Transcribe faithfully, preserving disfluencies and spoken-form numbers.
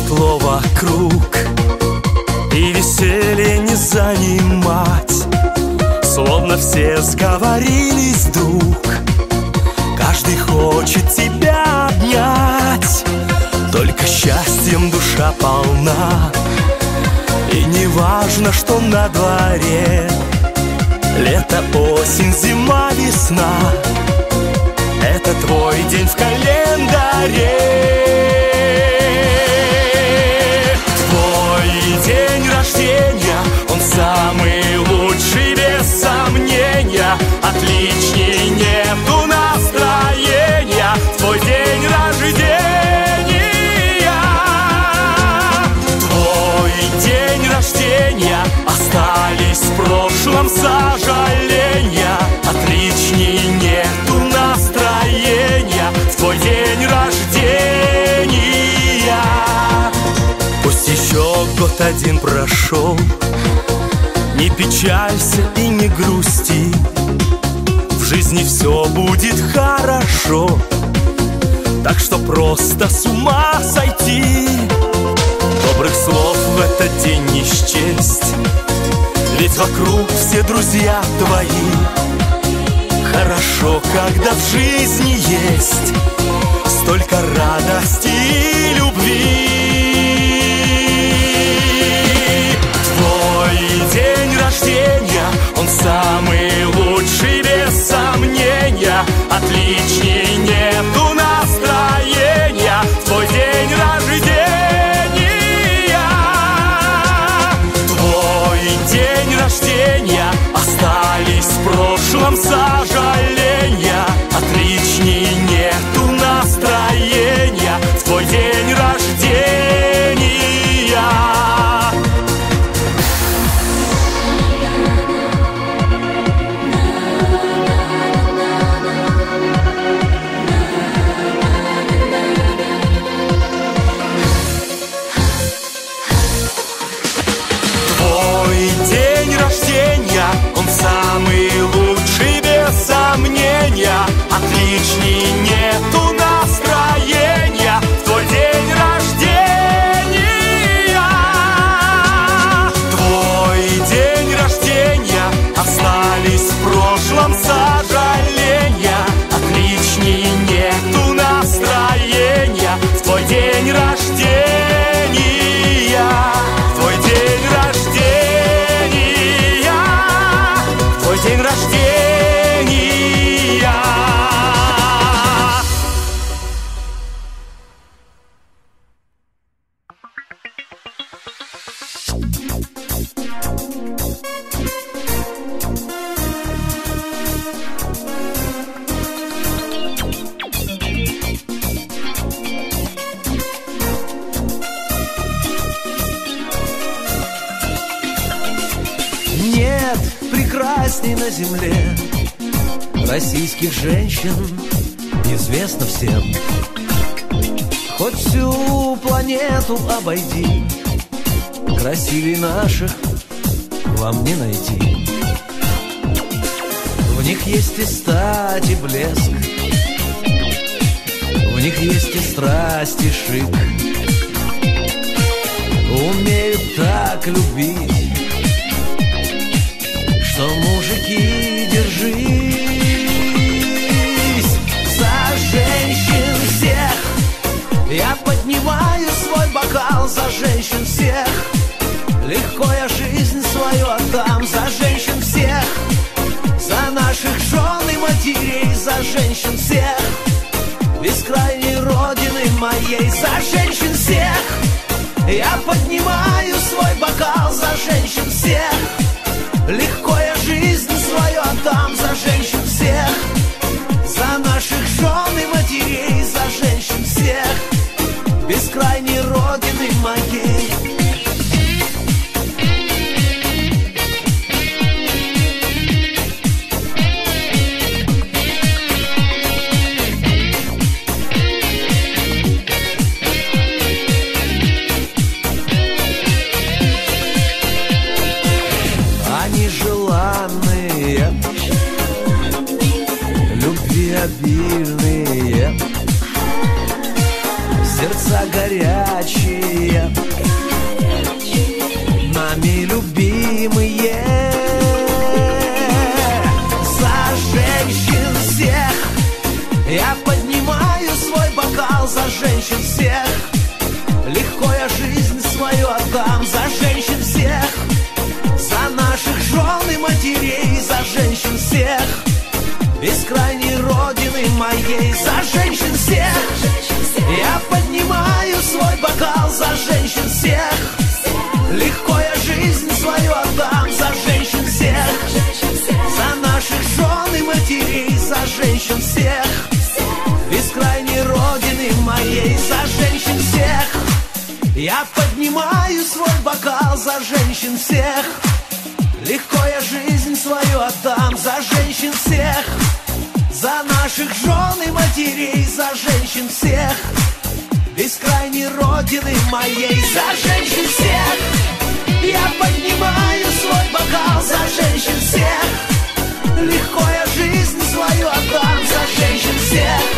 светло вокруг, и веселье не занимать. Словно все сговорились вдруг, каждый хочет тебя обнять. Только счастьем душа полна, и не важно, что на дворе. Лето, осень, зима, весна — это твой день в календаре. Твой день рождения, он самый лучший, без сомнения. Отличней нету настроения в твой день рождения. Твой день рождения, остались в прошлом сожаления. Отличней нету настроения в твой день рождения. Пусть еще год один прошел, не печалься и не грусти, в жизни все будет хорошо. Так что просто с ума сойти. Добрых слов в этот день не счесть, ведь вокруг все друзья твои. Хорошо, когда в жизни есть столько радости и любви. Твой день рождения, он самый лучший, без сомнения. Отличней нету настроения в твой день рождения. Твой день рождения, остались в прошлом сожаления. Отличней нету настроения в твой день рождения. Он самый лучший, без сомнения. Отличней нету настроения в твой день рождения. Твой день рождения, остались в прошлом сожаления. Отличней нету настроения в твой день рождения. Твой день рождения. День рождения. Нет прекрасней на земле российских женщин, известно всем. Хоть всю планету обойди, красивей наших вам не найти. В них есть и стать, и блеск, в них есть и страсть, и шик. Умеют так любить, что мужики, держись за женщин всех. Я поднимаю свой бокал за женщин всех. Легко я жизнь свою отдам за женщин всех. За наших жен и матерей, за женщин всех. Бескрайней родины моей, за женщин всех. Я поднимаю свой бокал за женщин всех. Легко я жизнь свою отдам за женщин всех. За наших жен и матерей, за женщин всех. Бескрайней родины моей. Желанные, любви обильные, сердца горячие, нами любимые. За женщин всех я поднимаю свой бокал, за женщин всех. Легко я жизнь свою отдам, за женщин всех. За наших жен и матерей, за женщин всех. Бескрайней родины моей, за женщин всех. Я поднимаю свой бокал, за женщин всех. Легко я жизнь свою отдам, за женщин всех. За наших жен и матерей, за женщин всех. Бескрайней родины моей, за женщин всех. Я поднимаю свой бокал, за женщин всех. Легко я жизнь свою отдам, за женщин всех. За наших жен и матерей, за женщин всех. Бескрайней родины моей, за женщин всех. Я поднимаю свой бокал, за женщин всех. Легко я жизнь свою отдам, за женщин всех.